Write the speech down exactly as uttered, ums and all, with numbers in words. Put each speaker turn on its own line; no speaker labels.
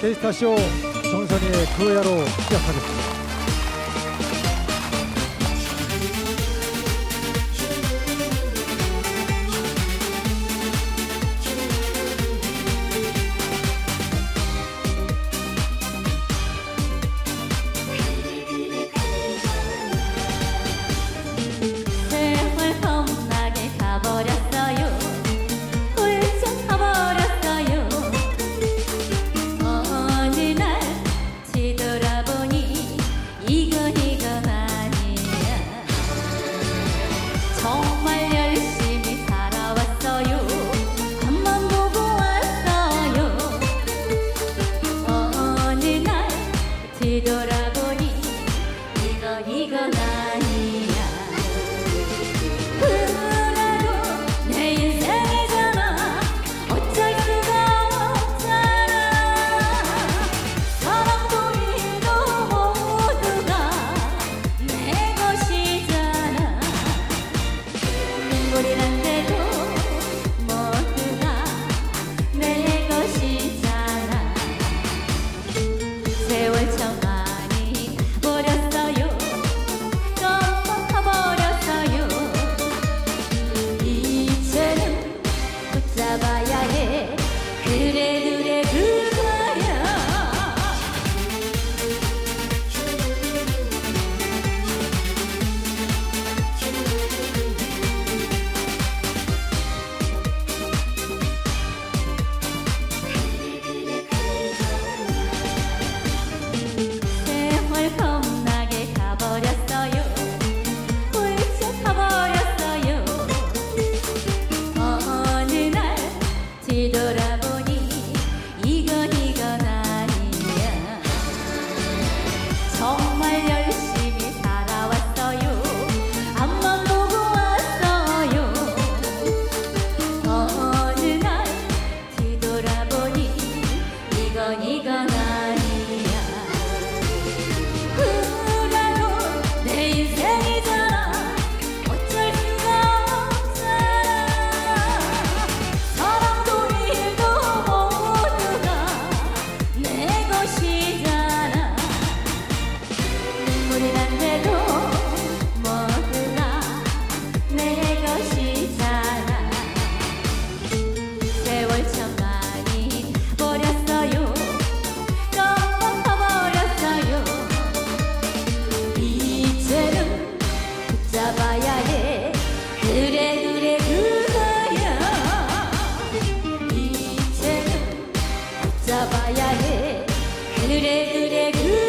데이스타쇼 정선이의 그야로 시작하겠습니다.
뒤돌아보니 이거 이건 아니야. 그래도 내 인생이잖아. 어쩔 수가 없잖아. 사랑도 일도 모두가 내 것이잖아. 눈물이란데도 모두가 내 것이잖아. 세월처럼 많이 가버렸어요. 너무 가버렸어요. 이제는 붙잡아야 해. 그래 그래 그거야. 세월 겁나게 가버렸어요. 훌쩍 가버렸어요. 어느 날 뒤돌아보니 이건 이건 아니야. 정말 열심히 살아왔어요. 앞만 보고 왔어요. 어느 날 뒤돌아보니 이건 이건 아니야. 그래도 내 인생이잖아. 어쩔 수가 없잖아. 사랑도 일도 모두가 내 것이잖아. 눈물이 난데도 모두가 내 것이잖아. 세월 참 많이 가버렸어요. 너무 가버렸어요. 이제는 붙잡아야 해. 그래 그래 그거야. 이제는 붙잡아야 해. 그래 그래 그거야.